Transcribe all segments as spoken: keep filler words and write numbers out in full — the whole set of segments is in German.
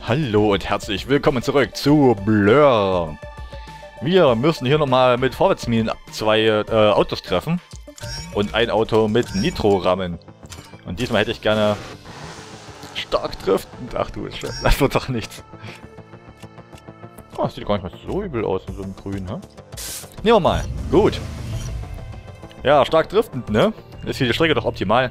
Hallo und herzlich willkommen zurück zu Blur. Wir müssen hier nochmal mit Vorwärtsminen zwei äh, Autos treffen und ein Auto mit Nitro rammen. Und diesmal hätte ich gerne stark driftend. Ach du Scheiße, das wird doch nichts. Oh, das sieht gar nicht mal so übel aus in so einem Grün, hä? Nehmen wir mal. Gut. Ja, stark driftend, ne? Ist hier die Strecke doch optimal.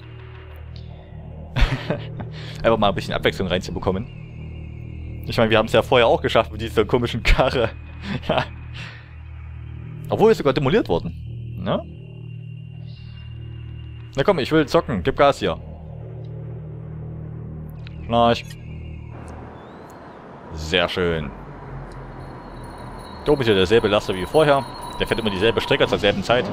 Einfach mal ein bisschen Abwechslung reinzubekommen. Ich meine, wir haben es ja vorher auch geschafft mit dieser komischen Karre. Ja. Obwohl ist sogar demoliert worden. Ne? Na komm, ich will zocken. Gib Gas hier. Schnarch. Sehr schön. Da oben ist ja derselbe Laster wie vorher. Der fährt immer dieselbe Strecke zur selben Zeit.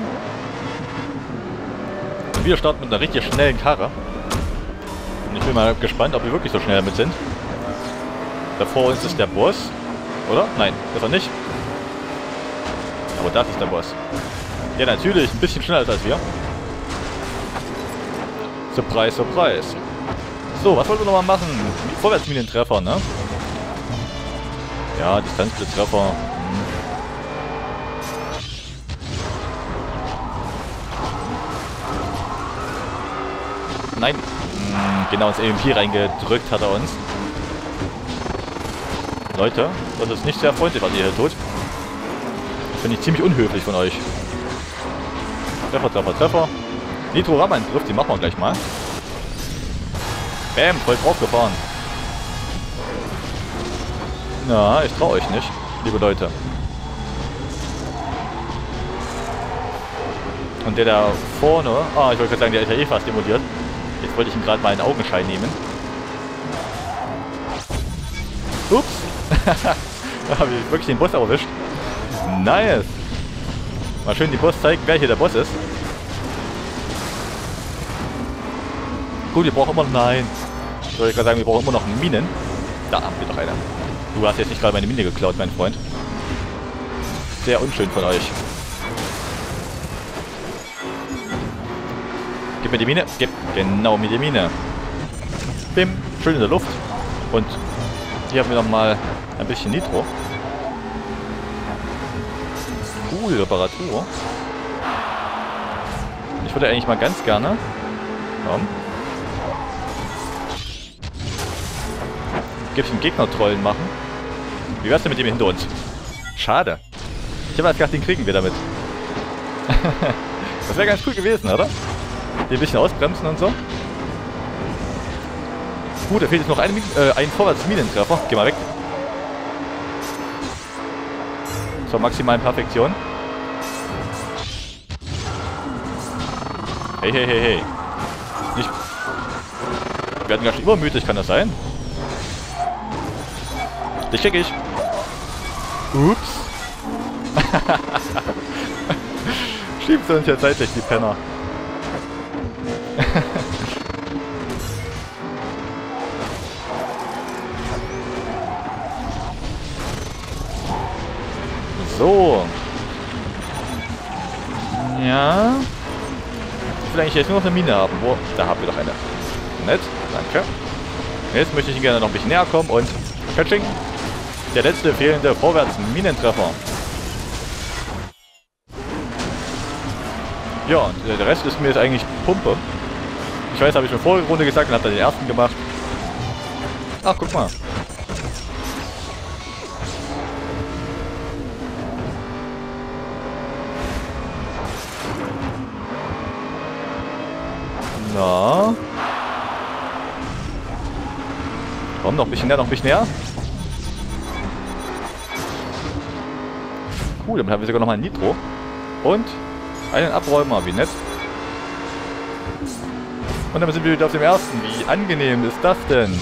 Und wir starten mit einer richtig schnellen Karre. Und ich bin mal gespannt, ob wir wirklich so schnell damit sind. Da vor uns ist der Boss. Oder? Nein, ist er nicht. Aber das ist der Boss. Ja, natürlich. Ein bisschen schneller als wir. Surprise, Surprise. So, was wollten wir nochmal machen? Vorwärtsminentreffer, ne? Ja, Distanzblitztreffer. Hm. Nein. Hm, genau ins E M P reingedrückt hat er uns. Leute, das ist nicht sehr freundlich, was ihr hier tut. Finde ich ziemlich unhöflich von euch. Treffer, Treffer, Treffer. Nitro Raman trifft, die machen wir gleich mal. Bam, voll drauf gefahren. Na, ich traue euch nicht, liebe Leute. Und der da vorne, ah, ich wollte gerade sagen, der ist ja eh fast demoliert. Jetzt wollte ich ihm gerade mal einen Augenschein nehmen. Ups. Da habe ich wirklich den Boss erwischt. Nice. Mal schön die Boss zeigen, wer hier der Boss ist. Gut, wir brauchen immer noch... Nein. Ich wollte gerade sagen, wir brauchen immer noch Minen. Da haben wir doch eine. Du hast jetzt nicht gerade meine Mine geklaut, mein Freund. Sehr unschön von euch. Gib mir die Mine. Gib genau mir die Mine. Bim. Schön in der Luft. Und hier haben wir nochmal ein bisschen Nitro. Cool, Reparatur. Ich würde eigentlich mal ganz gerne... Komm. Gibt's einen Gegner-Trollen machen? Wie wär's denn mit dem hinter uns? Schade. Ich habe gedacht, den kriegen wir damit. Das wäre ganz cool gewesen, oder? Den ein bisschen ausbremsen und so. Gut, da fehlt jetzt noch ein, äh, ein Vorwärtsminentreffer. Geh mal weg. Zur maximalen Perfektion. Hey, hey, hey, hey. Nicht. Wir werden ganz schön übermütig, kann das sein? Dich check ich. Ups. Schiebst du uns ja zeitlich, die Penner. So. Ja. Ich will eigentlich jetzt nur noch eine Mine haben. Wo? Da haben wir doch eine. Nett. Danke. Jetzt möchte ich ihn gerne noch ein bisschen näher kommen und... Catching. Der letzte fehlende Vorwärts-Minentreffer. Ja, und der Rest ist mir jetzt eigentlich Pumpe. Ich weiß, habe ich schon vorige Runde gesagt und habe dann den ersten gemacht. Ach, guck mal. Na. Komm, noch ein bisschen näher, noch ein bisschen näher. Cool, damit haben wir sogar noch mal ein Nitro. Und einen Abräumer, wie nett. Und dann sind wir wieder auf dem ersten. Wie angenehm ist das denn?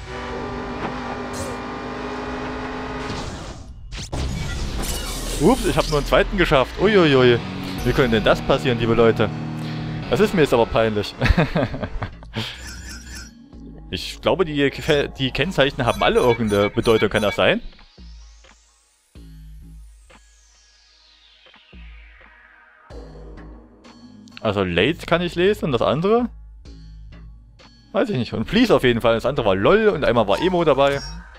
Ups, ich habe nur einen zweiten geschafft. Uiuiui. Wie könnte denn das passieren, liebe Leute? Das ist mir jetzt aber peinlich. Ich glaube, die, die Kennzeichen haben alle irgendeine Bedeutung. Kann das sein? Also Late kann ich lesen und das andere? Weiß ich nicht. Und Please auf jeden Fall. Das andere war LOL und einmal war Emo dabei.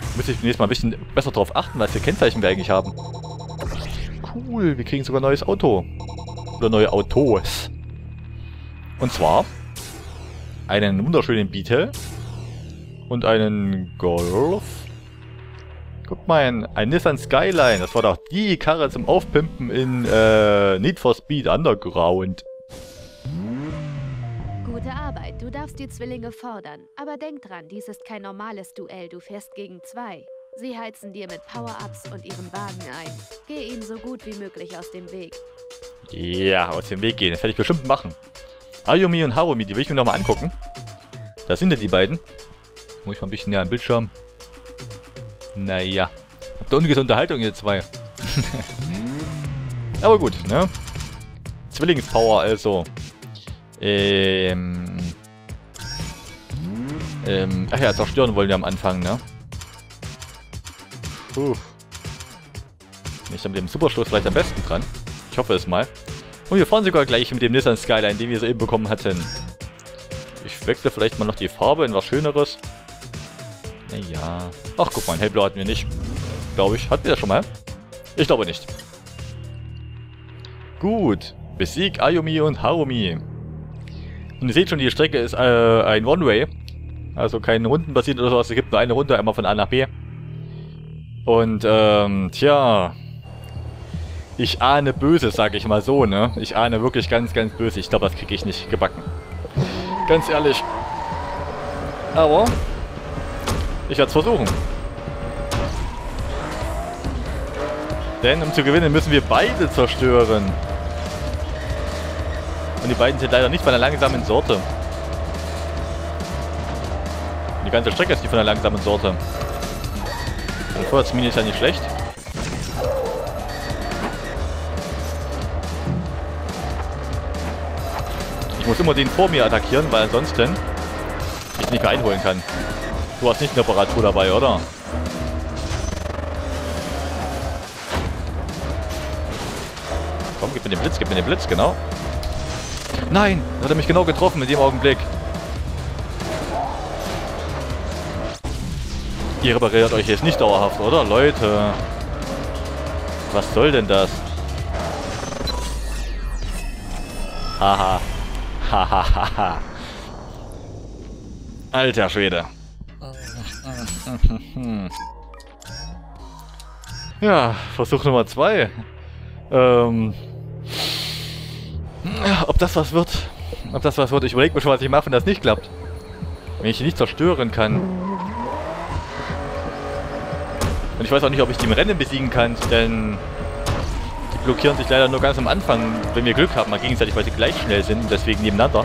Muss ich nächstes Mal ein bisschen besser darauf achten, was für Kennzeichen wir eigentlich haben. Cool, wir kriegen sogar ein neues Auto. Oder neue Autos. Und zwar einen wunderschönen Beetle und einen Golf. Guck mal, ein, ein Nissan Skyline. Das war doch die Karre zum Aufpimpen in äh, Need for Speed Underground. Gute Arbeit. Du darfst die Zwillinge fordern. Aber denk dran, dies ist kein normales Duell. Du fährst gegen zwei. Sie heizen dir mit Power-Ups und ihren Wagen ein. Geh ihnen so gut wie möglich aus dem Weg. Ja, aus dem Weg gehen. Das werde ich bestimmt machen. Ayumi und Harumi, die will ich mir nochmal angucken. Da sind ja die beiden. Muss ich mal ein bisschen näher am Bildschirm. Naja. Habt ihr ungesunde Unterhaltung, ihr zwei. Aber gut, ne? Zwillingspower, also. Ähm. Ähm. Ach ja, zerstören wollen wir am Anfang, ne? Puh. Bin ich da mit dem Superstoß vielleicht am besten dran? Ich hoffe es mal. Und wir fahren sogar gleich mit dem Nissan Skyline, den wir soeben bekommen hatten. Ich wechsle vielleicht mal noch die Farbe in was Schöneres. Naja. Ach, guck mal, ein hellblau hatten wir nicht. Glaube ich. Hatten wir das schon mal? Ich glaube nicht. Gut. Besieg Ayumi und Harumi. Und ihr seht schon, die Strecke ist äh, ein One-Way. Also kein rundenbasiert oder sowas. Es gibt nur eine Runde, einmal von A nach B. Und, ähm, tja. Ich ahne Böses, sage ich mal so, ne? Ich ahne wirklich ganz, ganz böse. Ich glaube, das kriege ich nicht gebacken. Ganz ehrlich. Aber ich werde es versuchen. Denn um zu gewinnen, müssen wir beide zerstören. Und die beiden sind leider nicht von der langsamen Sorte. Und die ganze Strecke ist nicht von der langsamen Sorte. Und Vorwärtsmine ist ja nicht schlecht. Ich muss immer den vor mir attackieren, weil ansonsten ich nicht mehr einholen kann. Du hast nicht eine Reparatur dabei, oder? Komm, gib mir den Blitz, gib mir den Blitz, genau. Nein, da hat er mich genau getroffen in dem Augenblick. Ihr repariert euch jetzt nicht dauerhaft, oder? Leute. Was soll denn das? Haha. Hahaha. Alter Schwede. Ja, Versuch Nummer zwei. Ähm. Ob das was wird? Ob das was wird? Ich überlege mir schon, was ich mache, wenn das nicht klappt. Wenn ich ihn nicht zerstören kann. Und ich weiß auch nicht, ob ich die im Rennen besiegen kann, denn die blockieren sich leider nur ganz am Anfang, wenn wir Glück haben, mal gegenseitig, weil sie gleich schnell sind und deswegen nebeneinander.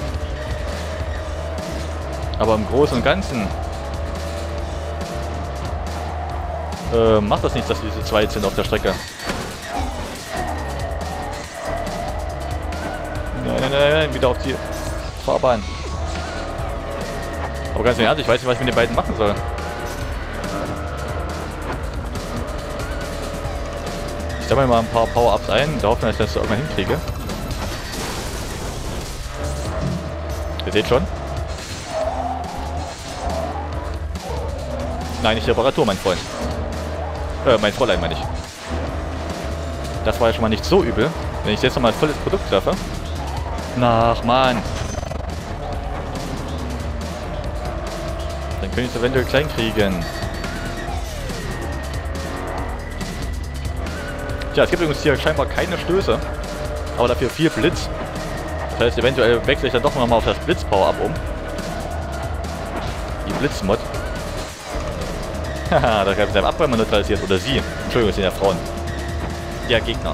Aber im Großen und Ganzen äh, macht das nichts, dass wir zu zweit sind auf der Strecke. Nein, nein, nein, nein, wieder auf die Fahrbahn. Aber ganz ehrlich, ich weiß nicht, was ich mit den beiden machen soll. Ich sammle mal ein paar Power-Ups ein, da hoffen wir, dass ich das irgendwann hinkriege. Ihr seht schon. Nein, nicht Reparatur, mein Freund. Äh, mein Fräulein, meine ich. Das war ja schon mal nicht so übel. Wenn ich jetzt nochmal ein volles Produkt treffe. Ach, Mann. Dann könnte ich es eventuell klein kriegen. Tja, es gibt übrigens hier scheinbar keine Stöße. Aber dafür viel Blitz. Das heißt, eventuell wechsle ich dann doch nochmal auf das Blitz-Power-Up um. Die Blitzmod. Haha, da greift sein Abräumer neutralisiert. Oder sie. Entschuldigung, es sind ja Frauen. Ja, Gegner.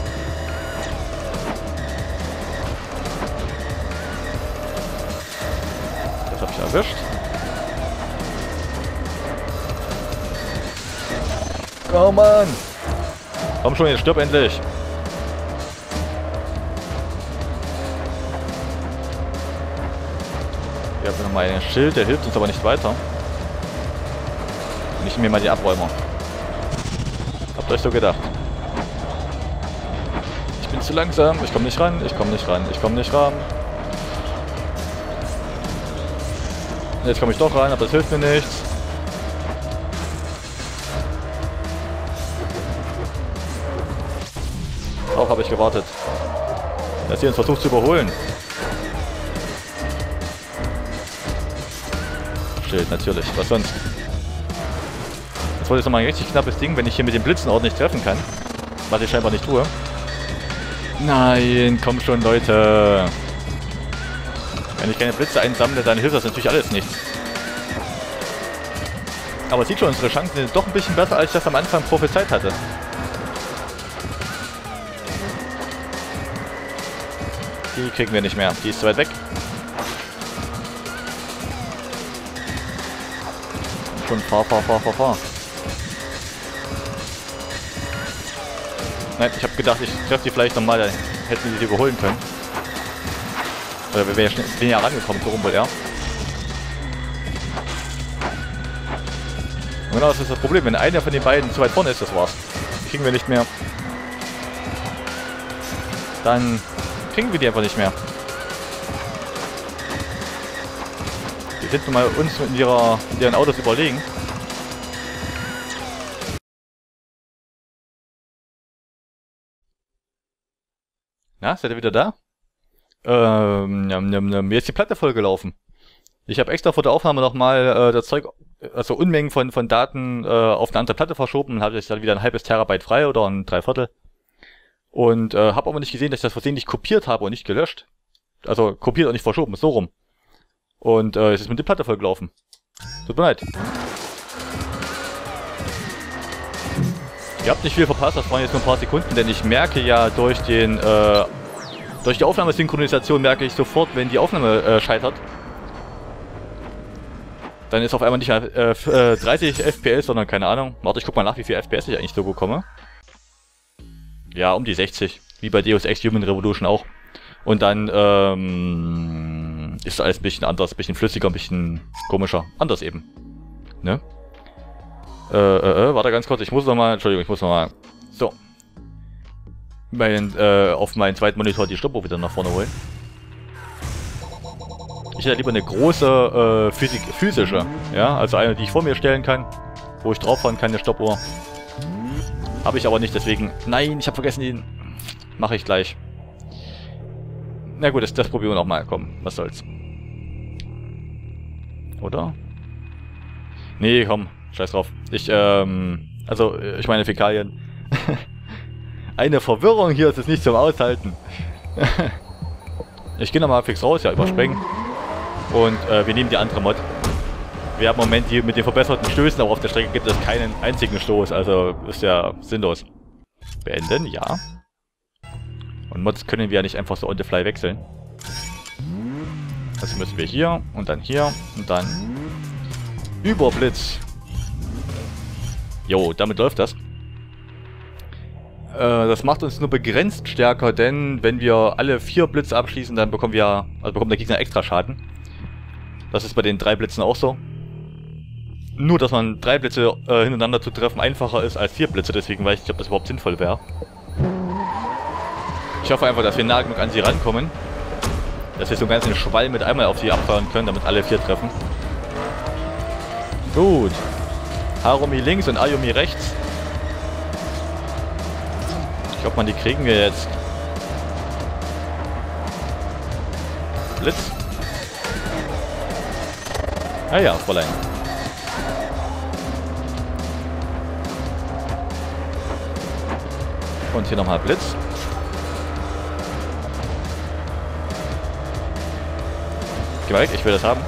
Das habe ich erwischt. Oh Mann! Komm schon, jetzt stirb endlich! Hier haben wir nochmal ein Schild, der hilft uns aber nicht weiter. Und ich nehme mir mal die Abräumer. Habt ihr euch so gedacht? Ich bin zu langsam, ich komme nicht ran, ich komme nicht ran, ich komme nicht ran. Jetzt komme ich doch ran, aber das hilft mir nichts. Darauf habe ich gewartet. Dass sie uns versucht zu überholen. Schild, natürlich. Was sonst? Das wurde jetzt nochmal ein richtig knappes Ding, wenn ich hier mit den Blitzen ordentlich treffen kann. Was ich scheinbar nicht tue. Nein, komm schon, Leute. Wenn ich keine Blitze einsammle, dann hilft das natürlich alles nichts. Aber sieht schon, unsere Chancen sind doch ein bisschen besser, als ich das am Anfang prophezeit hatte. Die kriegen wir nicht mehr. Die ist zu weit weg. Schon fahr, fahr, fahr, fahr, fahr. Nein, ich habe gedacht, ich treffe die vielleicht nochmal, dann hätten sie die überholen können. Oder wir wären ja schnell näher rangekommen, so rum wohl, ja. Und genau, das ist das Problem. Wenn einer von den beiden zu weit vorne ist, das war's. Die kriegen wir nicht mehr. Dann kriegen wir die einfach nicht mehr. Die sind nun mal uns in, ihrer, in ihren Autos überlegen. Na, seid ihr wieder da? Ähm, ja, ja, ja, mir ist die Platte vollgelaufen. Ich habe extra vor der Aufnahme nochmal äh, das Zeug, also Unmengen von, von Daten äh, auf eine andere Platte verschoben und habe jetzt dann wieder ein halbes Terabyte frei oder ein Dreiviertel. Und äh, habe aber nicht gesehen, dass ich das versehentlich kopiert habe und nicht gelöscht. Also kopiert und nicht verschoben, so rum. Und äh, es ist mit der Platte vollgelaufen. Tut mir leid. Ihr habt nicht viel verpasst, das waren jetzt nur ein paar Sekunden, denn ich merke ja durch den, äh, durch die Aufnahmesynchronisation merke ich sofort, wenn die Aufnahme äh, scheitert. Dann ist auf einmal nicht mehr äh, dreißig F P S, sondern keine Ahnung. Warte, ich guck mal nach, wie viel F P S ich eigentlich so bekomme. Ja, um die sechzig. Wie bei Deus Ex Human Revolution auch. Und dann ähm, ist alles ein bisschen anders, ein bisschen flüssiger, ein bisschen komischer. Anders eben. Ne? Äh, äh, äh, warte ganz kurz, ich muss noch mal, Entschuldigung, ich muss noch mal, so. Mein, äh, auf meinen zweiten Monitor die Stoppuhr wieder nach vorne holen. Ich hätte lieber eine große, äh, Physik, physische, ja, also eine, die ich vor mir stellen kann, wo ich drauf fahren kann, eine Stoppuhr. Habe ich aber nicht, deswegen, nein, ich habe vergessen, den mache ich gleich. Na gut, das, das probieren wir nochmal, komm, was soll's. Oder? Nee, komm. Scheiß drauf. Ich, ähm, also, ich meine Fäkalien. Eine Verwirrung hier ist es nicht zum Aushalten. Ich gehe nochmal fix raus, ja, überspringen. Und äh, wir nehmen die andere Mod. Wir haben im Moment die mit den verbesserten Stößen, aber auf der Strecke gibt es keinen einzigen Stoß, also ist ja sinnlos. Beenden, ja. Und Mods können wir ja nicht einfach so on the fly wechseln. Also müssen wir hier und dann hier und dann Überblitz. Jo, damit läuft das. Äh, das macht uns nur begrenzt stärker, denn wenn wir alle vier Blitze abschließen, dann bekommen wir, also bekommt der Gegner extra Schaden. Das ist bei den drei Blitzen auch so. Nur, dass man drei Blitze äh, hintereinander zu treffen einfacher ist als vier Blitze, deswegen weiß ich nicht, ob das überhaupt sinnvoll wäre. Ich hoffe einfach, dass wir nah genug an sie rankommen. Dass wir so einen ganzen Schwall mit einmal auf sie abfahren können, damit alle vier treffen. Gut. Harumi links und Ayumi rechts. Ich glaube, man, die kriegen wir jetzt. Blitz. Ah ja, Fräulein. Und hier nochmal Blitz. Geh mal weg, ich will das haben.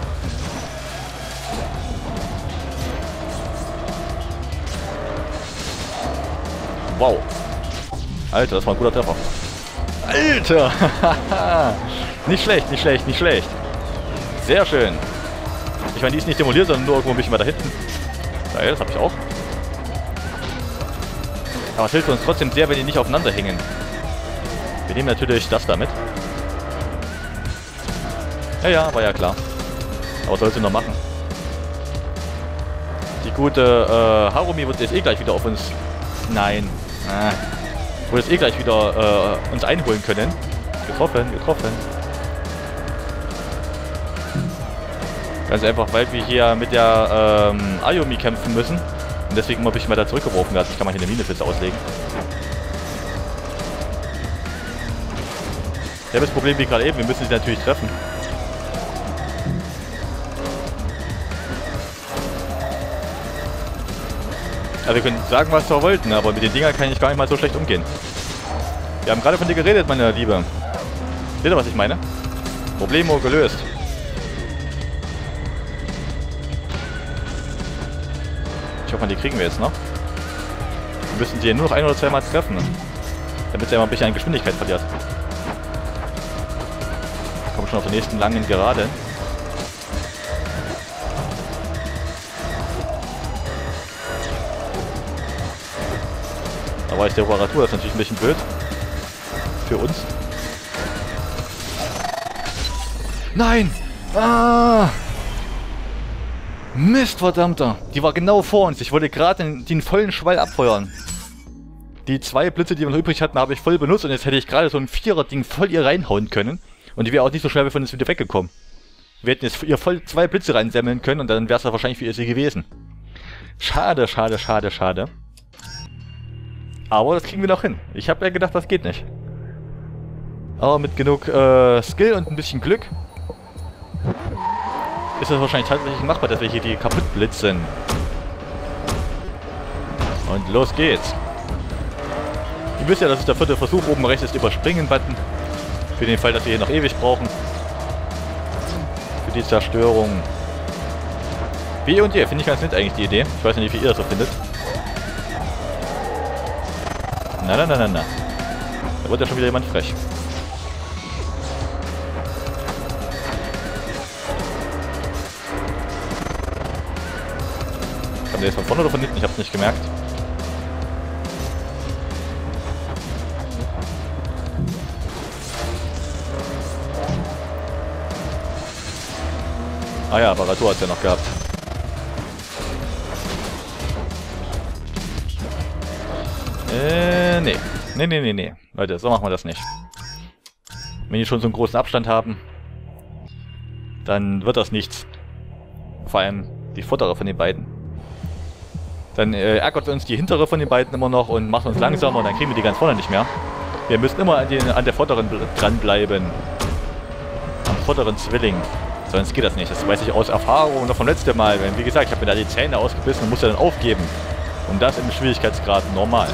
Wow. Alter, das war ein guter Treffer. Alter! Nicht schlecht, nicht schlecht, nicht schlecht. Sehr schön. Ich meine, die ist nicht demoliert, sondern nur irgendwo ein bisschen weiter hinten. Geil, das habe ich auch. Aber es hilft uns trotzdem sehr, wenn die nicht aufeinander hängen. Wir nehmen natürlich das damit. Ja, ja, war ja klar. Aber was sollst du noch machen? Die gute äh, Harumi wird jetzt eh gleich wieder auf uns... Nein. Ah. Wird jetzt eh gleich wieder äh, uns einholen können. Getroffen, getroffen. Ganz einfach, weil wir hier mit der ähm, Ayumi kämpfen müssen. Und deswegen mal ein bisschen weiter zurückgeworfen werden. Ich kann mal hier eine Minenflitze auslegen. Ich habe das Problem wie gerade eben, wir müssen sie natürlich treffen. Also wir können sagen, was wir wollten, aber mit den Dingern kann ich gar nicht mal so schlecht umgehen. Wir haben gerade von dir geredet, meine Liebe. Seht ihr, was ich meine? Problemo gelöst. Ich hoffe, die kriegen wir jetzt noch. Wir müssen die nur noch ein oder zwei Mal treffen, damit sie ja mal ein bisschen an Geschwindigkeit verliert. Kommen schon auf den nächsten langen Geraden. Aber ist der Reparatur, das ist natürlich ein bisschen blöd. Für uns. Nein! Ah! Mist, verdammter! Die war genau vor uns. Ich wollte gerade den, den vollen Schwall abfeuern. Die zwei Blitze, die wir noch übrig hatten, habe ich voll benutzt und jetzt hätte ich gerade so ein Vierer-Ding voll ihr reinhauen können. Und die wäre auch nicht so schnell von uns wieder weggekommen. Wir hätten jetzt ihr voll zwei Blitze reinsammeln können und dann wäre es ja wahrscheinlich für ihr sie gewesen. Schade, schade, schade, schade. Aber das kriegen wir noch hin. Ich habe ja gedacht, das geht nicht. Aber mit genug äh, Skill und ein bisschen Glück ist es wahrscheinlich tatsächlich machbar, dass wir hier die kaputt blitzen. Und los geht's. Ihr wisst ja, das ist der vierte Versuch. Oben rechts ist Überspringen-Button. Für den Fall, dass wir hier noch ewig brauchen. Für die Zerstörung. W und je, finde ich ganz nett eigentlich die Idee. Ich weiß nicht, wie ihr das so findet. Na, na, na, na, na. Da wird ja schon wieder jemand frech. Kam der jetzt von vorne oder von hinten? Ich hab's nicht gemerkt. Ah ja, Baratur hat's ja noch gehabt. Äh, nee. Nee, nee, nee, nee. Leute, so machen wir das nicht. Wenn die schon so einen großen Abstand haben, dann wird das nichts. Vor allem die vordere von den beiden. Dann äh, ärgert uns die hintere von den beiden immer noch und macht uns langsamer und dann kriegen wir die ganz vorne nicht mehr. Wir müssen immer an, den, an der vorderen dranbleiben. Am vorderen Zwilling. Sonst geht das nicht. Das weiß ich aus Erfahrung noch vom letzten Mal. Wie gesagt, ich habe mir da die Zähne ausgebissen und musste dann aufgeben. Und das im Schwierigkeitsgrad normal.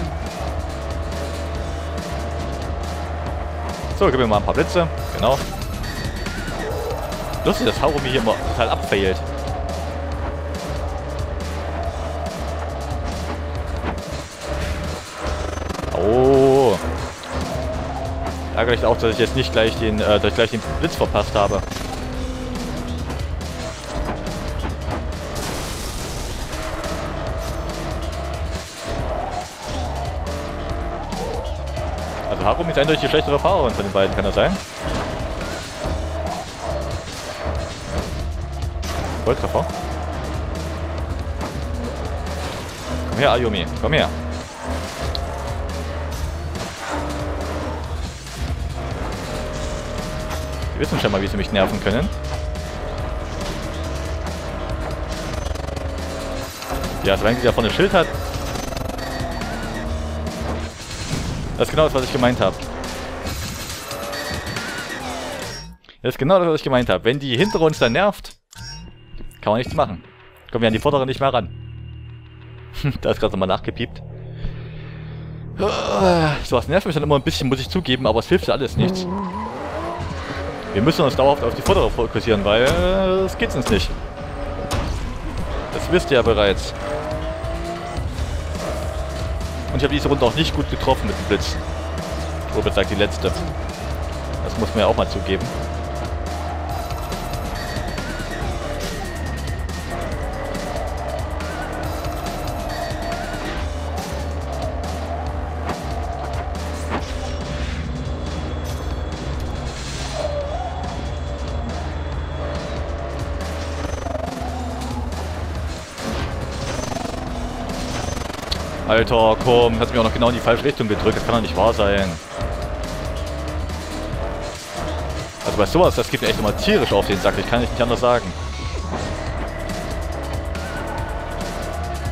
So, gib mir mal ein paar Blitze. Genau. Lustig, dass Harumi hier immer total abfailt. Oh. Ärgerlich auch, dass ich jetzt nicht gleich den, äh, dass ich gleich den Blitz verpasst habe. Also Harumi ist eindeutig die schlechtere Fahrerin von den beiden, kann das sein? Volltreffer. Komm her, Ayumi, komm her. Die wissen schon mal, wie sie mich nerven können. Ja, solange sie da vorne ein Schild hat. Das ist genau das, was ich gemeint habe. Das ist genau das, was ich gemeint habe. Wenn die hinter uns dann nervt, kann man nichts machen. Kommen wir an die vordere nicht mehr ran. Da ist gerade nochmal nachgepiept. So was nervt mich dann immer ein bisschen, muss ich zugeben, aber es hilft ja alles nichts. Wir müssen uns dauerhaft auf die vordere fokussieren, weil es geht uns nicht. Das wisst ihr ja bereits. Und ich habe diese Runde auch nicht gut getroffen mit dem Blitz. Oder sagt die letzte. Das muss man ja auch mal zugeben. Alter, komm, hast mich auch noch genau in die falsche Richtung gedrückt, das kann doch nicht wahr sein. Also bei sowas, das geht mir echt immer tierisch auf den Sack, ich kann nicht anders sagen.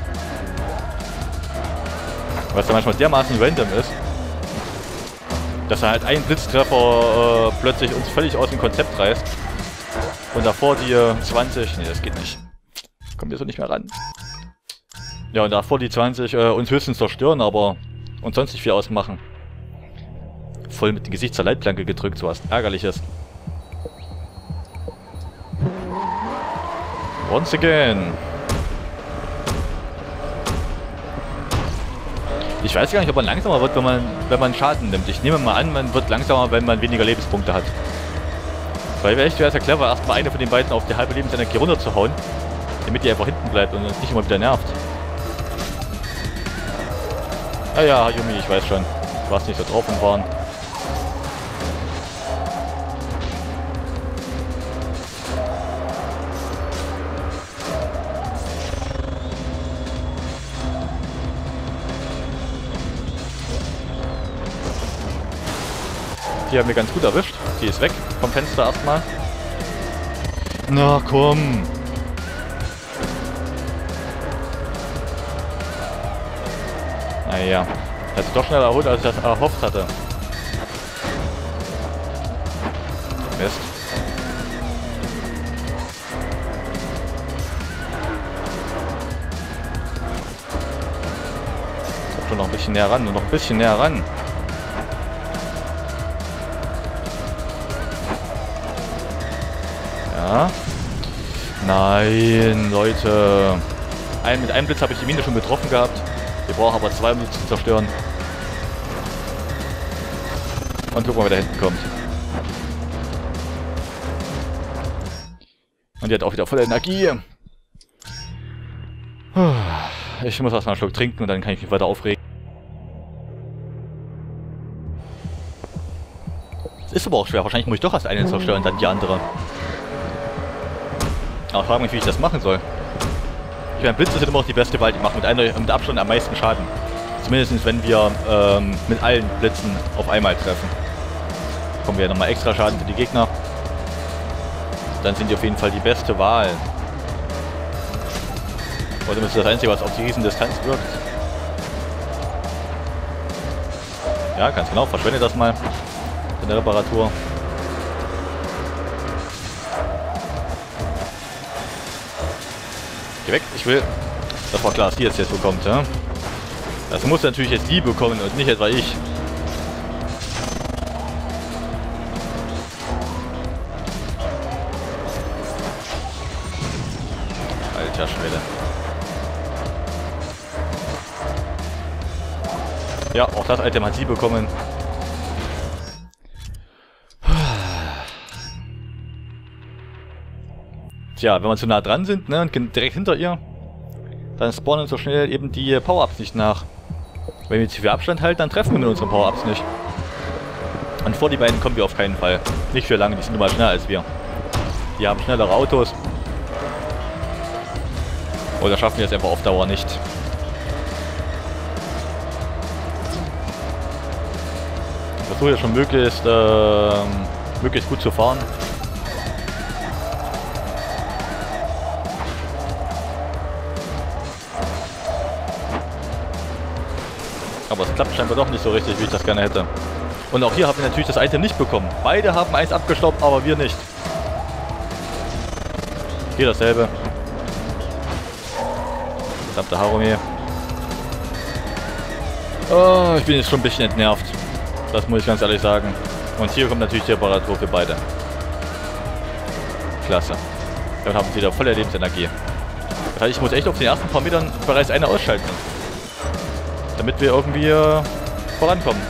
Was da manchmal dermaßen random ist. Dass er halt ein Blitztreffer äh, plötzlich uns völlig aus dem Konzept reißt. Und davor die zwanzig... Nee, das geht nicht. Kommen wir so nicht mehr ran. Ja, und davor die zwanzig äh, uns höchstens zerstören, aber uns sonst nicht viel ausmachen. Voll mit dem Gesicht zur Leitplanke gedrückt, so was Ärgerliches. Once again. Ich weiß gar nicht, ob man langsamer wird, wenn man, wenn man Schaden nimmt. Ich nehme mal an, man wird langsamer, wenn man weniger Lebenspunkte hat. Weil echt wäre es ja clever, erstmal eine von den beiden auf die halbe Lebensenergie runterzuhauen, damit die einfach hinten bleibt und uns nicht immer wieder nervt. Ah ja, Yumi, ich weiß schon. Du warst nicht so drauf und waren. Die haben wir ganz gut erwischt. Die ist weg vom Fenster erstmal. Na komm. Naja. Hat sich doch schneller erholt, als ich das erhofft hatte. Mist. Kommt schon noch ein bisschen näher ran und noch ein bisschen näher ran. Ja. Nein, Leute. Ein, mit einem Blitz habe ich die Mine schon getroffen gehabt. Wir brauchen aber zwei, um sie zu zerstören. Und gucken mal, wer da hinten kommt. Und die hat auch wieder volle Energie. Ich muss erstmal einen Schluck trinken und dann kann ich mich weiter aufregen. Es ist aber auch schwer. Wahrscheinlich muss ich doch erst eine zerstören, dann die andere. Aber ich frage mich, wie ich das machen soll. Ich meine, Blitze sind immer noch die beste Wahl, die machen mit, einer, mit Abstand am meisten Schaden. Zumindest wenn wir ähm, mit allen Blitzen auf einmal treffen. Bekommen wir nochmal extra Schaden für die Gegner. Dann sind die auf jeden Fall die beste Wahl. Außerdem ist das Einzige, was auf die Riesendistanz wirkt. Ja, ganz genau, verschwende das mal in der Reparatur. Geh weg, ich will. Das war klar, dass die jetzt jetzt bekommt, ja? Das muss natürlich jetzt die bekommen und nicht etwa ich. Alter Schwede. Ja, auch das Item hat sie bekommen. Tja, wenn wir zu nah dran sind, ne, und direkt hinter ihr, dann spawnen so schnell eben die Power-Ups nicht nach. Wenn wir zu viel Abstand halten, dann treffen wir mit unseren Power-Ups nicht. Und vor die beiden kommen wir auf keinen Fall. Nicht für lange, die sind nun mal schneller als wir. Die haben schnellere Autos. Oder schaffen wir es einfach auf Dauer nicht. Ich versuche ja schon möglichst, äh, möglichst gut zu fahren. Aber es klappt scheinbar doch nicht so richtig, wie ich das gerne hätte. Und auch hier haben wir natürlich das Item nicht bekommen. Beide haben eins abgestaubt, aber wir nicht. Hier dasselbe. Verdammte Harumi. Oh, ich bin jetzt schon ein bisschen entnervt. Das muss ich ganz ehrlich sagen. Und hier kommt natürlich die Reparatur für beide. Klasse. Dann haben sie wieder volle Lebensenergie. Das heißt, ich muss echt auf den ersten paar Metern bereits eine ausschalten. Damit wir irgendwie äh, vorankommen.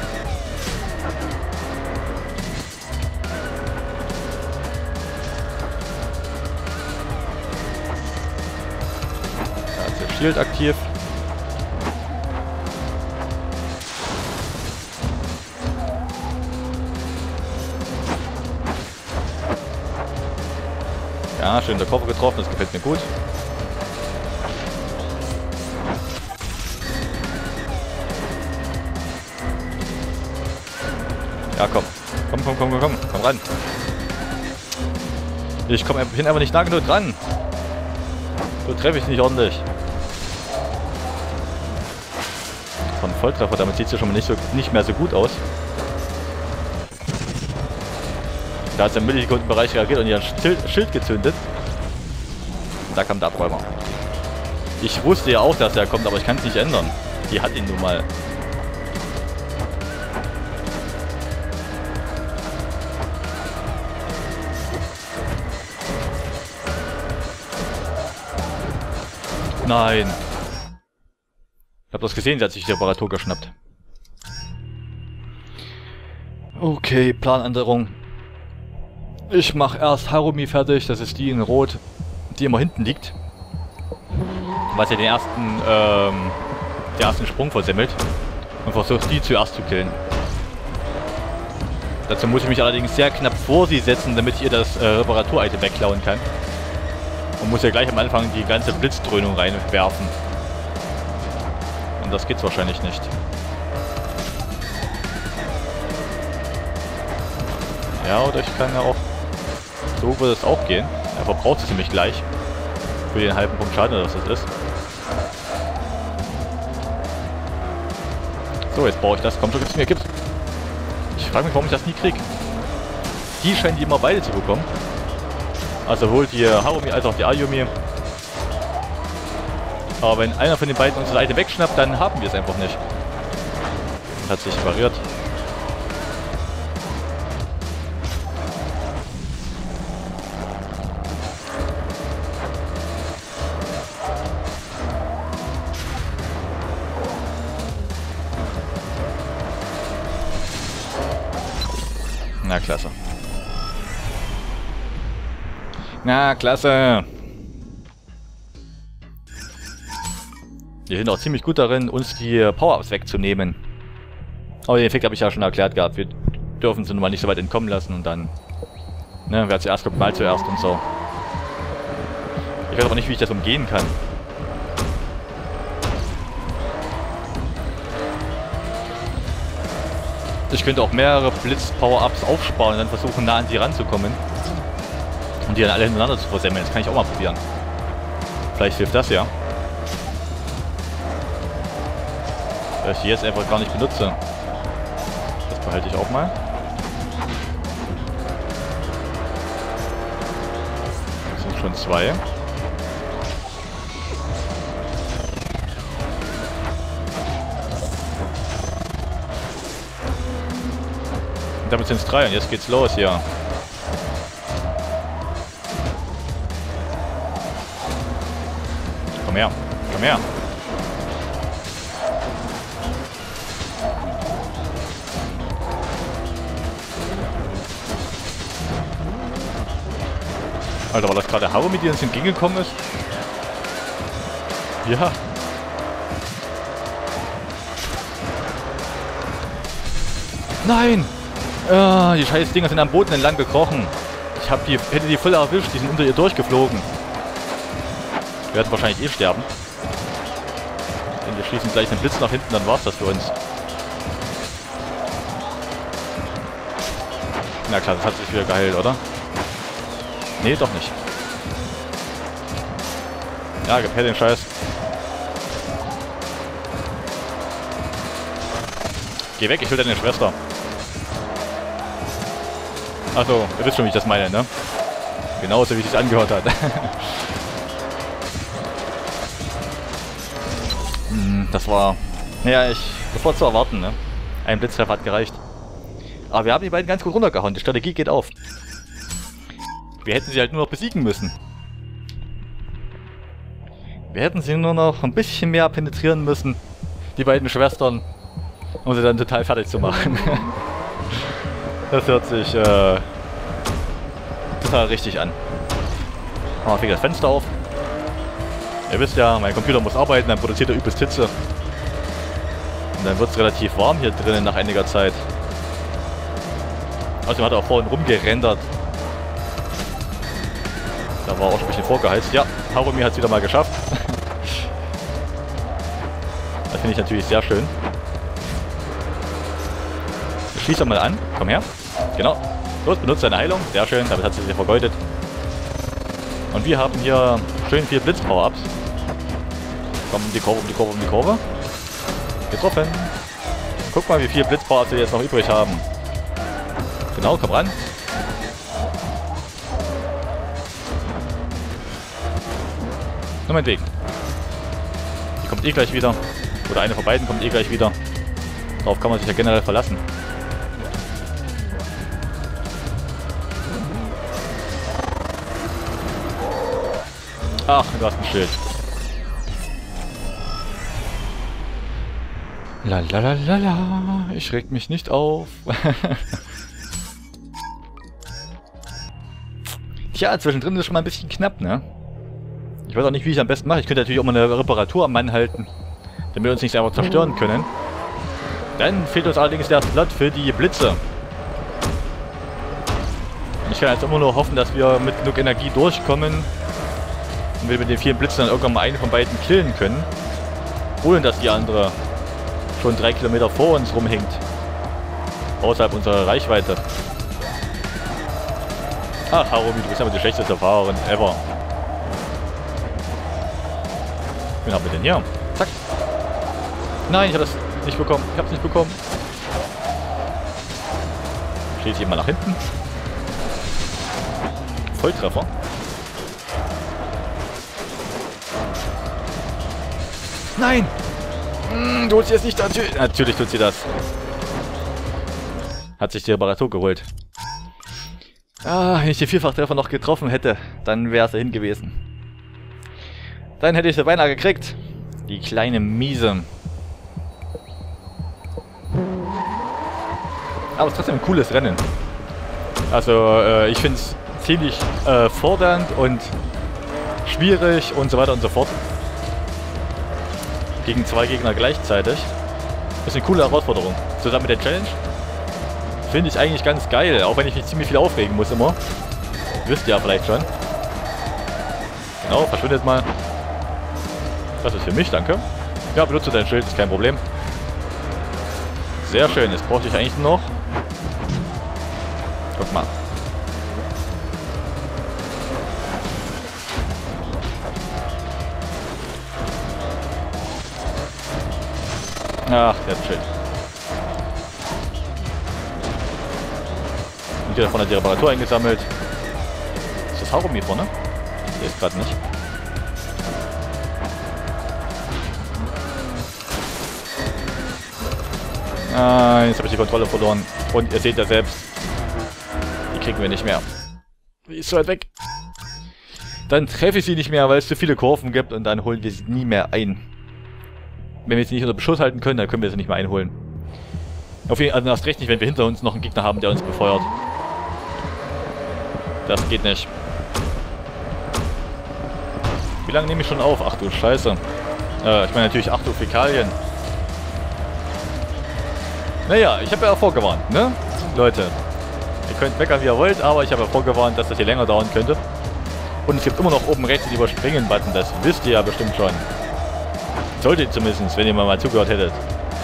Da ist der Shield aktiv. Ja, schön in der Kurve getroffen, das gefällt mir gut. Ja, komm. Komm, komm, komm, komm, komm ran. Ich komm, bin einfach nicht nah genug dran. So treffe ich nicht ordentlich. Von Volltreffer, damit sieht es ja schon mal nicht, so, nicht mehr so gut aus. Da hat es im Millisekundenbereich reagiert und ihr Schild, Schild gezündet. Da kam der Abräumer. Ich wusste ja auch, dass er kommt, aber ich kann es nicht ändern. Die hat ihn nun mal. Nein. Ich habe das gesehen, sie hat sich die Reparatur geschnappt. Okay, Planänderung. Ich mache erst Harumi fertig, das ist die in Rot, die immer hinten liegt. Was ja den ersten, ähm, den ersten Sprung versemmelt. Und versucht die zuerst zu killen. Dazu muss ich mich allerdings sehr knapp vor sie setzen, damit ich ihr das äh, Reparatur-Item wegklauen kann. Und muss ja gleich am Anfang die ganze Blitzdröhnung reinwerfen. Und das geht's wahrscheinlich nicht. Ja, oder ich kann ja auch... So würde es auch gehen. Er verbraucht es nämlich gleich. Für den halben Punkt Schaden, oder was das ist. So, jetzt brauche ich das. Komm schon, gib's mir, gib's. Ich frage mich, warum ich das nie krieg. Die scheinen die immer beide zu bekommen. Also sowohl die Harumi als auch die Ayumi. Aber wenn einer von den beiden unsere Seite wegschnappt, dann haben wir es einfach nicht. Das hat sich variiert. Na, klasse. Na, klasse. Wir sind auch ziemlich gut darin, uns die Power-Ups wegzunehmen. Aber den Effekt habe ich ja schon erklärt gehabt. Wir dürfen sie nun mal nicht so weit entkommen lassen und dann... Ne, wer zuerst kommt, mal zuerst und so. Ich weiß aber nicht, wie ich das umgehen kann. Ich könnte auch mehrere Blitz-Power-Ups aufsparen und dann versuchen, nah an sie ranzukommen. Und die dann alle hintereinander zu versemmeln. Das kann ich auch mal probieren. Vielleicht hilft das ja. Weil ich die jetzt einfach gar nicht benutze. Das behalte ich auch mal. Das sind schon zwei. Und damit sind es drei und jetzt geht's los hier. Komm her, komm her. Alter, war das gerade Harumi, die uns entgegengekommen ist? Ja. Nein! Ah, die scheiß Dinger sind am Boden entlang gekrochen. Ich hab die, hätte die voll erwischt, die sind unter ihr durchgeflogen. Wir werden wahrscheinlich eh sterben. Denn wir schießen gleich den Blitz nach hinten, dann war's das für uns. Na klar, das hat sich wieder geheilt, oder? Nee, doch nicht. Ja, gib her den Scheiß. Geh weg, ich will deine Schwester. Achso, ihr wisst schon, wie ich das meine, ne? Genauso, wie es sich angehört hat. hm, das war... Naja, ich... Das war zu erwarten, ne? Ein Blitztreffer hat gereicht. Aber wir haben die beiden ganz gut runtergehauen. Die Strategie geht auf. Wir hätten sie halt nur noch besiegen müssen. Wir hätten sie nur noch ein bisschen mehr penetrieren müssen. Die beiden Schwestern. Um sie dann total fertig zu machen. Das hört sich äh, total richtig an. Machen wir fliegt das Fenster auf. Ihr wisst ja, mein Computer muss arbeiten, dann produziert er übelst Hitze. Und dann wird es relativ warm hier drinnen nach einiger Zeit. Außerdem hat er auch vorhin rumgerendert. Da war auch schon ein bisschen vorgeheizt. Ja, Harumi hat es wieder mal geschafft. Das finde ich natürlich sehr schön. Schließ doch mal an. Komm her. Genau. Los, benutzt deine Heilung. Sehr schön, damit hat sie sich vergeudet. Und wir haben hier schön viel Blitz-Power-Ups. Komm, um die Kurve, um die Kurve, um die Kurve. Getroffen. Guck mal, wie viel Blitz-Power-Ups wir jetzt noch übrig haben. Genau, komm ran. Nur meinetwegen. Die kommt eh gleich wieder. Oder eine von beiden kommt eh gleich wieder. Darauf kann man sich ja generell verlassen. Ach, du hast ein Schild. Lalalala, ich reg mich nicht auf. Tja, zwischendrin ist es schon mal ein bisschen knapp, ne? Ich weiß auch nicht, wie ich es am besten mache. Ich könnte natürlich auch mal eine Reparatur am Mann halten, damit wir uns nicht einfach zerstören können. Dann fehlt uns allerdings der Slot für die Blitze. Und ich kann jetzt immer nur hoffen, dass wir mit genug Energie durchkommen und wir mit den vielen Blitzen dann irgendwann mal einen von beiden killen können, ohne dass die andere schon drei Kilometer vor uns rumhängt. Außerhalb unserer Reichweite. Ach, Harumi, du bist aber die schlechteste Fahrerin ever. Wen haben wir denn hier? Zack. Nein, ich habe das nicht bekommen. Ich habe es nicht bekommen. Schließe ich mal nach hinten. Volltreffer. Nein! Hm, tut sie es nicht. Natürlich, natürlich tut sie das. Hat sich die Reparatur geholt. Ah, wenn ich den Vierfachtreffer noch getroffen hätte, dann wäre es dahin gewesen. Dann hätte ich sie beinahe gekriegt. Die kleine Miese. Aber es ist trotzdem ein cooles Rennen. Also, äh, ich finde es ziemlich äh, fordernd und schwierig und so weiter und so fort. Gegen zwei Gegner gleichzeitig. Das ist eine coole Herausforderung. Zusammen mit der Challenge. Finde ich eigentlich ganz geil, auch wenn ich mich ziemlich viel aufregen muss immer. Wisst ihr ja vielleicht schon. Genau, verschwindet mal. Das ist für mich, danke. Ja, benutze dein Schild, ist kein Problem. Sehr schön, jetzt brauche ich eigentlich nur noch. Guck mal. Ach, der hat ein Schild. Und hier davon hat die Reparatur eingesammelt. Ist das Harumi vorne? Der ist gerade nicht. Ah, jetzt habe ich die Kontrolle verloren. Und ihr seht ja selbst, die kriegen wir nicht mehr. Die ist so weit weg. Dann treffe ich sie nicht mehr, weil es zu viele Kurven gibt und dann holen wir sie nie mehr ein. Wenn wir sie nicht unter Beschuss halten können, dann können wir sie nicht mehr einholen. Auf jeden Fall, also erst recht nicht, wenn wir hinter uns noch einen Gegner haben, der uns befeuert. Das geht nicht. Wie lange nehme ich schon auf? Ach du Scheiße. Äh, ich meine natürlich, ach du Fäkalien. Naja, ich habe ja vorgewarnt, ne? Leute, ihr könnt meckern, wie ihr wollt, aber ich habe ja vorgewarnt, dass das hier länger dauern könnte. Und es gibt immer noch oben rechts den Überspringen-Button, das wisst ihr ja bestimmt schon. Solltet ihr zumindest, wenn ihr mal, mal zugehört hättet.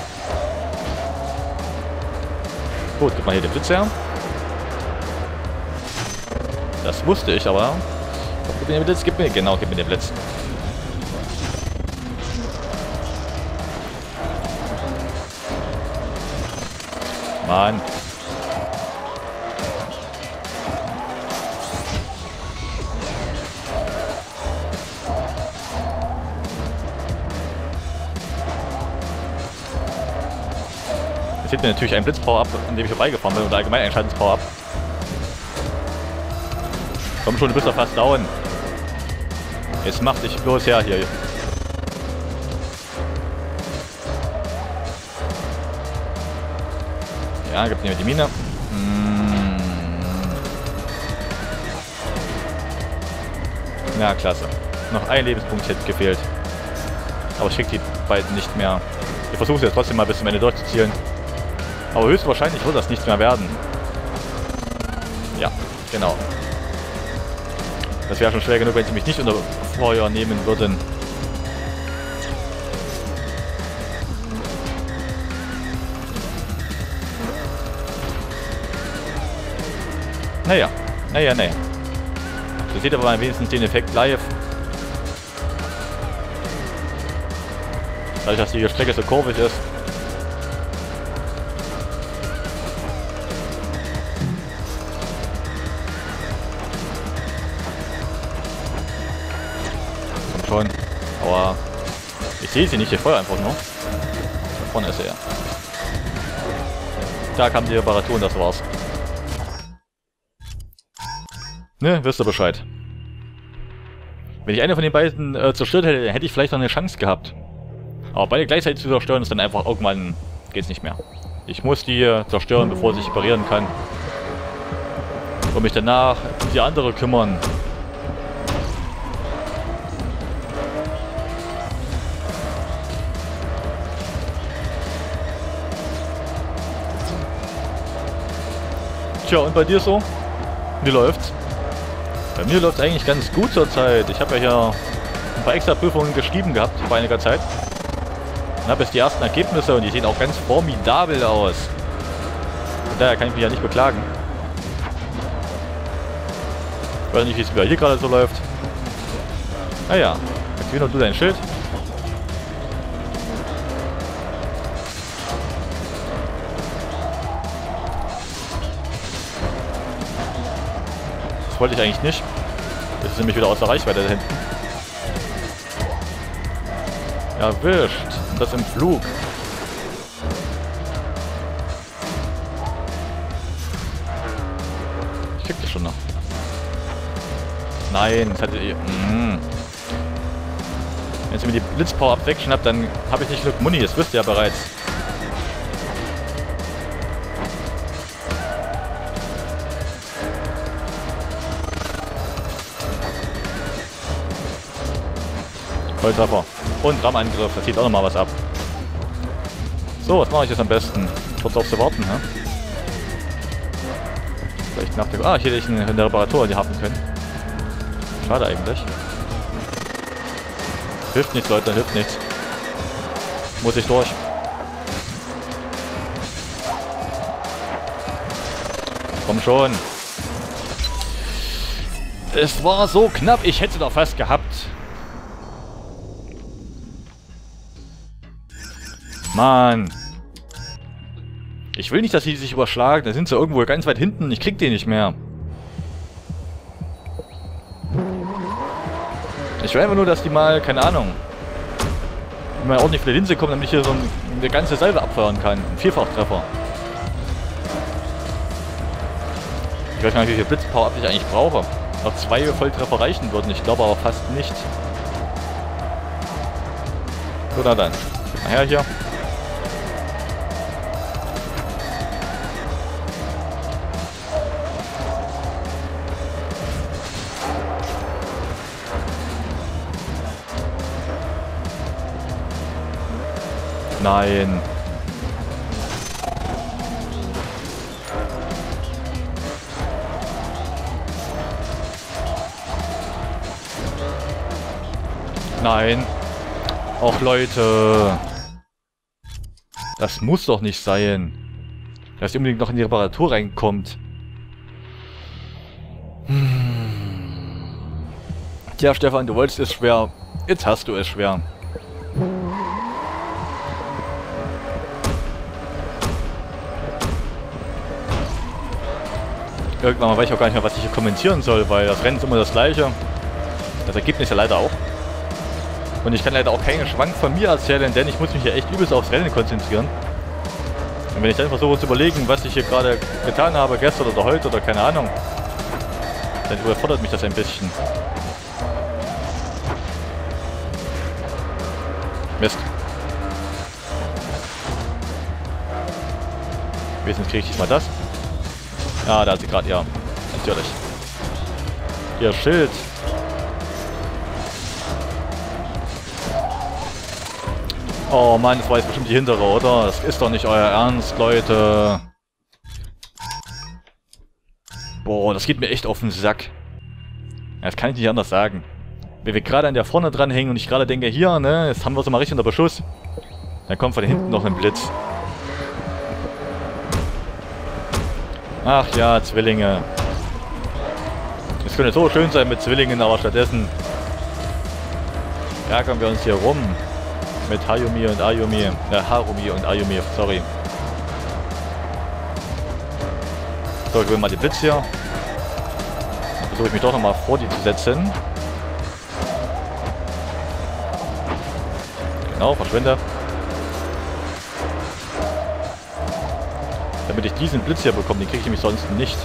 Gut, gib mal hier den Blitz her. Das wusste ich, aber... Gib mir den Blitz, gib mir... Genau, gib mir den Blitz. Mann. Jetzt sieht mir natürlich ein Blitz-Power-Up, an dem ich vorbeigefahren bin, oder allgemein ein Schadens-Power-Up. Komm schon, du bist doch fast down. Jetzt mach dich bloß her hier. Ja, gib mir die Mine. Mmh. Ja, klasse. Noch ein Lebenspunkt hätte gefehlt. Aber ich krieg die beiden nicht mehr. Ich versuche es jetzt trotzdem mal bis zum Ende durchzuzielen. Aber höchstwahrscheinlich wird das nichts mehr werden. Ja, genau. Das wäre schon schwer genug, wenn sie mich nicht unter Feuer nehmen würden. Naja, naja, naja. So seht ihr aber wenigstens den Effekt live. Dadurch, dass die Strecke so kurvig ist. schon. Aber ich sehe sie nicht, ich feuer einfach nur. Da vorne ist er ja. Da kam die Reparatur und das war's. Ne, wisst ihr Bescheid. Wenn ich eine von den beiden äh, zerstört hätte, hätte ich vielleicht noch eine Chance gehabt. Aber beide gleichzeitig zu zerstören ist dann einfach irgendwann geht's nicht mehr. Ich muss die äh, zerstören, bevor sie sich reparieren kann. Und mich danach um die andere kümmern. Tja, und bei dir so? Wie läuft's? Bei mir läuft es eigentlich ganz gut zurzeit. Ich habe ja hier ein paar extra Prüfungen geschrieben gehabt vor einiger Zeit. Und habe jetzt die ersten Ergebnisse und die sehen auch ganz formidabel aus. Von daher kann ich mich ja nicht beklagen. Ich weiß nicht, wie es bei hier gerade so läuft. Naja, aktivier noch du dein Schild. Das wollte ich eigentlich nicht. Das ist nämlich wieder aus der Reichweite da hinten. Erwischt. Und das im Flug. Ich krieg das schon noch. Nein, das hatte ich. Mm. Wenn ich mir die Blitzpower-Up Section habe, dann habe ich nicht genug Muni. Das wisst ihr ja bereits. Volltreffer. Und Rammangriff, das zieht auch nochmal was ab. So, was mache ich jetzt am besten? Kurz auf sie warten, ne? Vielleicht nach der... Ah, hier hätte ich eine, eine Reparatur in die haben können. Schade eigentlich. Hilft nichts, Leute, hilft nichts. Muss ich durch. Komm schon. Es war so knapp, ich hätte doch fast gehabt. Mann. Ich will nicht, dass sie sich überschlagen. Da sind sie irgendwo ganz weit hinten. Ich krieg die nicht mehr. Ich will einfach nur, dass die mal, keine Ahnung, mal ordentlich für die Linse kommen, damit ich hier so eine ganze Salve abfeuern kann. Ein Vierfachtreffer. Ich weiß gar nicht, wie viel Blitzpower ich eigentlich brauche. Noch zwei Volltreffer reichen würden. Ich glaube aber fast nicht. So, na dann. Nachher hier. Nein. Nein. Och Leute. Das muss doch nicht sein. Dass ihr unbedingt noch in die Reparatur reinkommt. Hm. Tja, Stefan, du wolltest es schwer. Jetzt hast du es schwer. Irgendwann mal weiß ich auch gar nicht mehr, was ich hier kommentieren soll, weil das Rennen ist immer das gleiche. Das Ergebnis ja leider auch. Und ich kann leider auch keinen Schwank von mir erzählen, denn ich muss mich hier echt übelst aufs Rennen konzentrieren. Und wenn ich dann versuche zu überlegen, was ich hier gerade getan habe, gestern oder heute oder keine Ahnung, dann überfordert mich das ein bisschen. Mist. Wenigstens kriege ich diesmal das. Ja, da hat sie gerade, ja. Natürlich. Ihr Schild. Oh Mann, das war jetzt bestimmt die hintere, oder? Das ist doch nicht euer Ernst, Leute. Boah, das geht mir echt auf den Sack. Ja, das kann ich nicht anders sagen. Wenn wir gerade an der vorne dran hängen und ich gerade denke, hier, ne, jetzt haben wir sie mal richtig unter Beschuss. Dann kommt von hinten noch ein Blitz. Ach ja, Zwillinge. Es könnte so schön sein mit Zwillingen, aber stattdessen ärgern wir uns hier rum. Mit Hayumi und Ayumi. Äh, Harumi und Ayumi, sorry. So, ich will mal den Blitz hier. Dann versuche ich mich doch nochmal vor die zu setzen. Genau, verschwinde. Damit ich diesen Blitz hier bekomme, den kriege ich nämlich sonst nicht.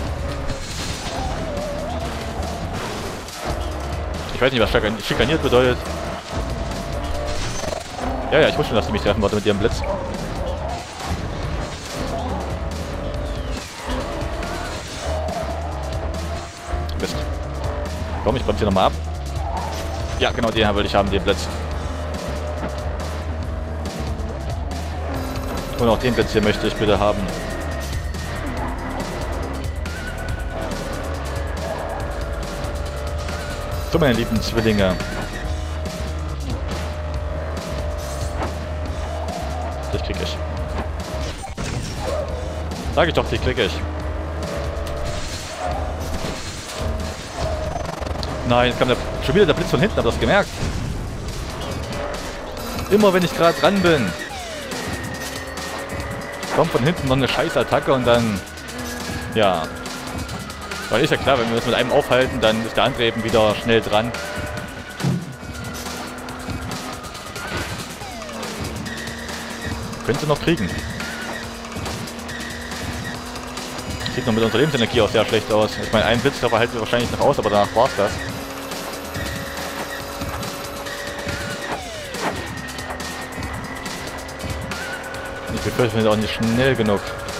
Ich weiß nicht, was schikaniert bedeutet. Ja, ja, ich wusste schon, dass die mich treffen wollte mit ihrem Blitz. Mist. Komm, ich bremse hier nochmal ab. Ja, genau, den will ich haben, den Blitz. Und auch den Blitz hier möchte ich bitte haben. So, meine lieben Zwillinge. Dich krieg ich. Sag ich doch, dich krieg ich. Nein, jetzt kam der, schon wieder der Blitz von hinten, hab das gemerkt. Immer wenn ich gerade dran bin, kommt von hinten noch eine scheiß Attacke und dann, ja. Weil ist ja klar, wenn wir das mit einem aufhalten, dann ist der andere eben wieder schnell dran. Könnte noch kriegen. Sieht noch mit unserer Lebensenergie auch sehr schlecht aus. Ich meine, ein Blitztreffer hält wir wahrscheinlich noch aus, aber danach war's das. Ich befürchte, wir sind auch nicht schnell genug.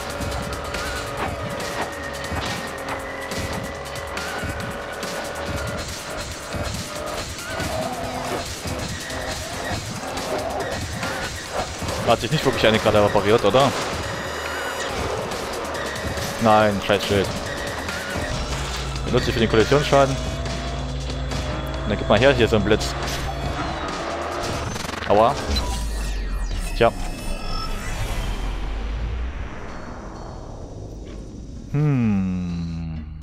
Hat sich nicht wirklich eine gerade repariert, oder? Nein, scheiß Schild. Benutze ich für den Kollisionsschaden. Und dann gib mal her, hier so ein Blitz. Aua. Tja. Hm.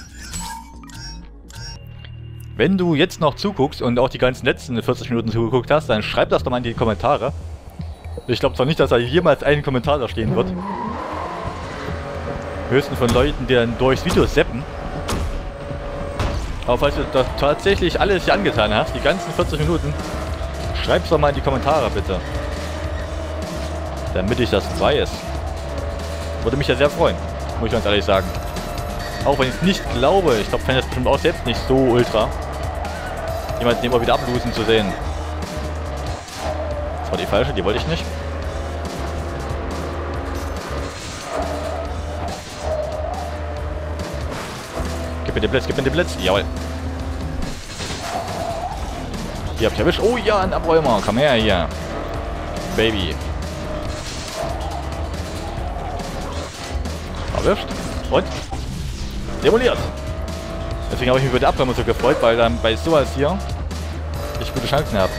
Wenn du jetzt noch zuguckst und auch die ganzen letzten vierzig Minuten zugeguckt hast, dann schreib das doch mal in die Kommentare. Ich glaube zwar nicht, dass da jemals ein Kommentar da stehen wird. Höchstens von Leuten, die dann durchs Video zappen. Aber falls du das tatsächlich alles hier angetan hast, die ganzen vierzig Minuten, schreib's doch mal in die Kommentare bitte. Damit ich das weiß. Würde mich ja sehr freuen, muss ich ganz ehrlich sagen. Auch wenn ich es nicht glaube, ich glaube, fände das bestimmt auch selbst nicht so ultra, jemanden immer wieder ablosen zu sehen. Das war die falsche, die wollte ich nicht. Gib mir den Blitz, gib mir den Blitz. Jawohl. Hier hab ich erwischt. Oh ja, ein Abräumer. Komm her hier. Baby. Erwischt. Und? Demoliert. Deswegen habe ich mich über die Abräumer so gefreut, weil dann bei sowas hier ich gute Chancen habe.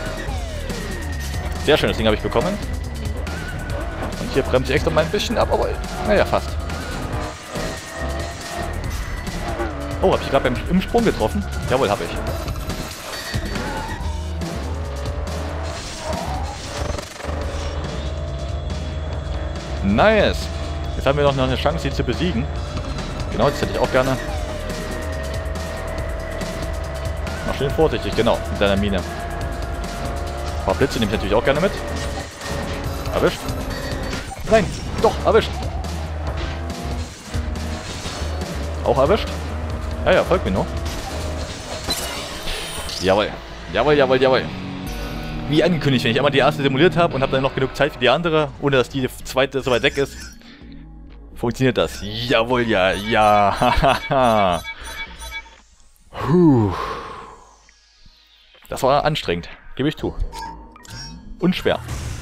Sehr schön, das Ding habe ich bekommen. Und hier bremse ich extra mal ein bisschen ab, aber naja, fast. Oh, habe ich gerade im Sprung getroffen? Jawohl, habe ich. Nice. Jetzt haben wir noch eine Chance, sie zu besiegen. Genau, das hätte ich auch gerne. Mach schön vorsichtig, genau, mit deiner Mine. Ein paar Blitze nehme ich natürlich auch gerne mit. Erwischt. Nein, doch, erwischt. Auch erwischt. Ja, ja, folgt mir noch. Jawohl. Jawohl, jawohl, jawohl. Wie angekündigt, wenn ich einmal die erste simuliert habe und habe dann noch genug Zeit für die andere, ohne dass die zweite so weit weg ist, funktioniert das. Jawohl, ja, ja, hahaha. Puh. Das war anstrengend, gebe ich zu. Und schwer.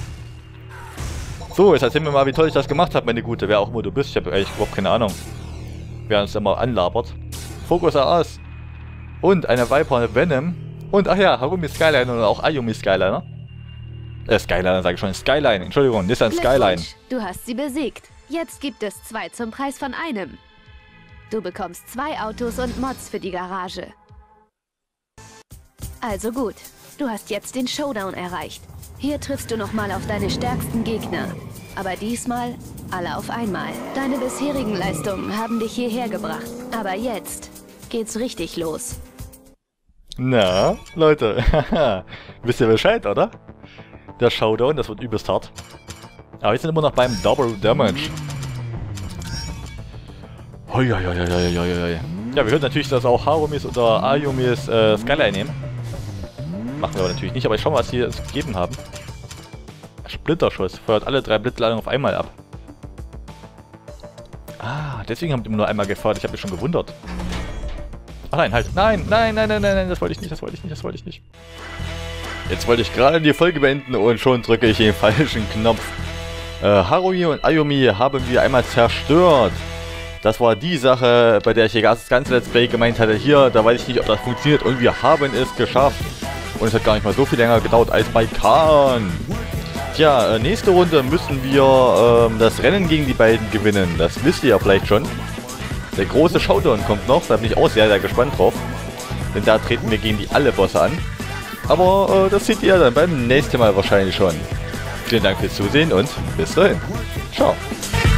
So, jetzt erzähl mir mal, wie toll ich das gemacht habe, meine Gute. Wer auch immer du bist, ich habe eigentlich überhaupt keine Ahnung. Wer uns immer anlabert. Fokus aus. Und eine Viper, eine Venom. Und ach ja, Harumi Skyline oder auch Ayumi Skyline. Äh, Skyline, sage ich schon. Skyline, Entschuldigung, Nissan Skyline. Du hast sie besiegt. Jetzt gibt es zwei zum Preis von einem. Du bekommst zwei Autos und Mods für die Garage. Also gut, du hast jetzt den Showdown erreicht. Hier triffst du nochmal auf deine stärksten Gegner. Aber diesmal alle auf einmal. Deine bisherigen Leistungen haben dich hierher gebracht. Aber jetzt geht's richtig los. Na, Leute, wisst ihr Bescheid, oder? Der Showdown, das wird übelst hart. Aber wir sind immer noch beim Double Damage. Hoi, hoi, hoi, hoi, hoi, hoi. Ja, wir hören natürlich, dass auch Harumis oder Ayumis äh, Skyline nehmen. Machen wir aber natürlich nicht, aber ich schau mal, was die es gegeben haben. Splitterschuss, feuert alle drei Blitzladungen auf einmal ab. Ah, deswegen haben die immer nur einmal gefeuert, ich habe mich schon gewundert. Ach nein, halt, nein, nein, nein, nein, nein, nein, das wollte ich nicht, das wollte ich nicht, das wollte ich nicht. Jetzt wollte ich gerade die Folge beenden und schon drücke ich den falschen Knopf. Äh, Harumi und Ayumi haben wir einmal zerstört. Das war die Sache, bei der ich das ganze Let's Play gemeint hatte, hier, da weiß ich nicht, ob das funktioniert und wir haben es geschafft. Und es hat gar nicht mal so viel länger gedauert als bei Khan. Tja, äh, nächste Runde müssen wir ähm, das Rennen gegen die beiden gewinnen. Das wisst ihr ja vielleicht schon. Der große Showdown kommt noch, da bin ich auch sehr, sehr gespannt drauf. Denn da treten wir gegen die alle Bosse an. Aber äh, das seht ihr dann beim nächsten Mal wahrscheinlich schon. Vielen Dank fürs Zusehen und bis dahin. Ciao.